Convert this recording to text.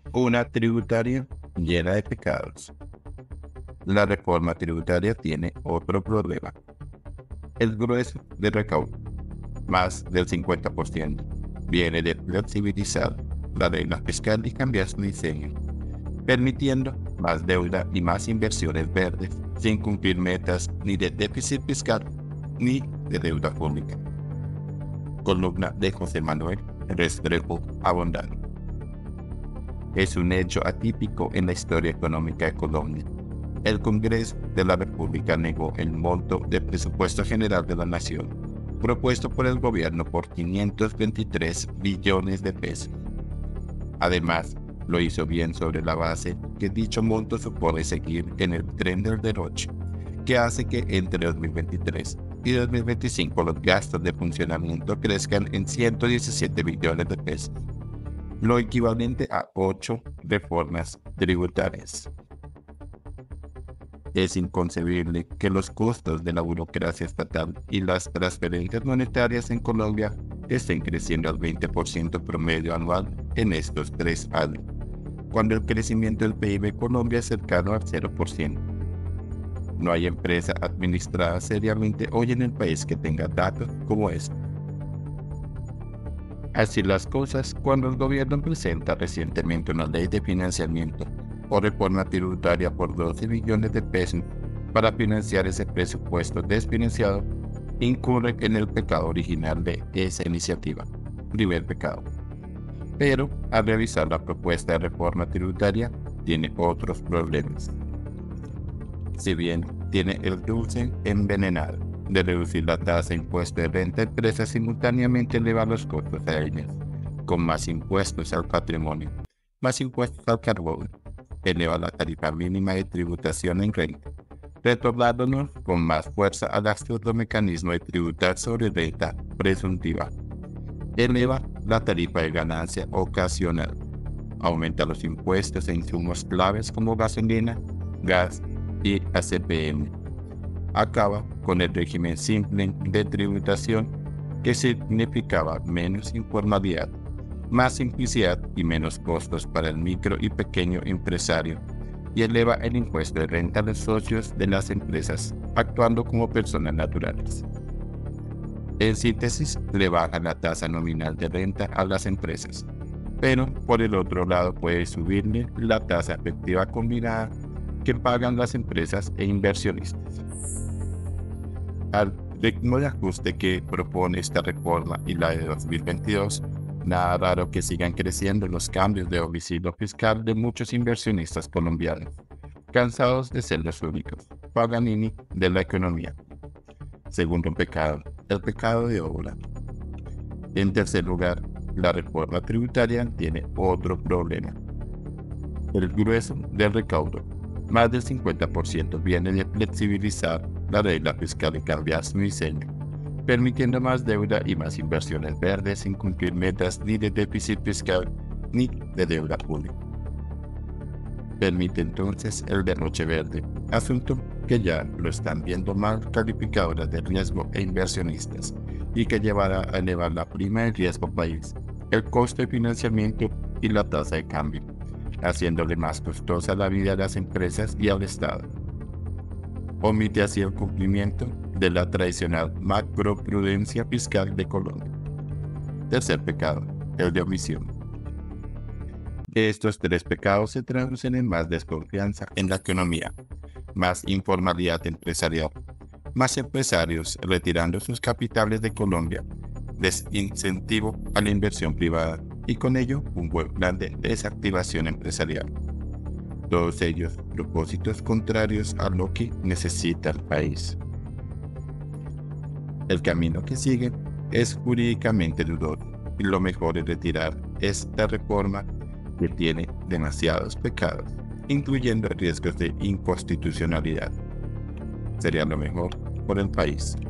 Una tributaria llena de pecados. La reforma tributaria tiene otro problema. El grueso del recaudo, más del 50%, viene de flexibilizar la regla fiscal y cambiar su diseño, permitiendo más deuda y más inversiones verdes sin cumplir metas ni de déficit fiscal ni de deuda pública. Columna de José Manuel Restrepo Abondano. Es un hecho atípico en la historia económica de Colombia. El Congreso de la República negó el monto del presupuesto general de la Nación, propuesto por el gobierno por 523 billones de pesos. Además, lo hizo bien sobre la base que dicho monto supone seguir en el tren del derroche, que hace que entre 2023 y 2025 los gastos de funcionamiento crezcan en 117 billones de pesos, lo equivalente a 8 reformas tributarias. Es inconcebible que los costos de la burocracia estatal y las transferencias monetarias en Colombia estén creciendo al 20% promedio anual en estos 3 años, cuando el crecimiento del PIB de Colombia es cercano al 0%. No hay empresa administrada seriamente hoy en el país que tenga datos como este. Así las cosas, cuando el gobierno presenta recientemente una ley de financiamiento o reforma tributaria por 12 billones de pesos para financiar ese presupuesto desfinanciado, incurre en el pecado original de esa iniciativa, primer pecado. Pero al revisar la propuesta de reforma tributaria, tiene otros problemas. Si bien tiene el dulce envenenado de reducir la tasa de impuesto de renta a empresas, simultáneamente eleva los costos a ellas, con más impuestos al patrimonio, más impuestos al carbón, eleva la tarifa mínima de tributación en renta, retornándonos con más fuerza al absurdo mecanismo de tributar sobre renta presuntiva. Eleva la tarifa de ganancia ocasional, aumenta los impuestos e insumos claves como gasolina, gas y ACPM. Acaba con el régimen simple de tributación que significaba menos informalidad, más simplicidad y menos costos para el micro y pequeño empresario, y eleva el impuesto de renta a los socios de las empresas, actuando como personas naturales. En síntesis, le baja la tasa nominal de renta a las empresas, pero por el otro lado puede subirle la tasa efectiva combinada que pagan las empresas e inversionistas. Al ritmo de ajuste que propone esta reforma y la de 2022, nada raro que sigan creciendo los cambios de domicilio fiscal de muchos inversionistas colombianos, cansados de ser los únicos Paganini de la economía. Segundo pecado, el pecado de obra. En tercer lugar, la reforma tributaria tiene otro problema. El grueso del recaudo, más del 50%, viene de flexibilizar la regla fiscal y cambiar su diseño, permitiendo más deuda y más inversiones verdes sin cumplir metas ni de déficit fiscal ni de deuda pública. Permite entonces el derroche verde, asunto que ya lo están viendo mal calificadoras de riesgo e inversionistas, y que llevará a elevar la prima de riesgo país, el costo de financiamiento y la tasa de cambio, haciéndole más costosa la vida a las empresas y al Estado. Omite así el cumplimiento de la tradicional macroprudencia fiscal de Colombia. Tercer pecado, el de omisión. Estos 3 pecados se traducen en más desconfianza en la economía, más informalidad empresarial, más empresarios retirando sus capitales de Colombia, desincentivo a la inversión privada y con ello un buen plan de desactivación empresarial. Todos ellos propósitos contrarios a lo que necesita el país. El camino que sigue es jurídicamente dudoso y lo mejor es retirar esta reforma que tiene demasiados pecados, incluyendo riesgos de inconstitucionalidad. Sería lo mejor por el país.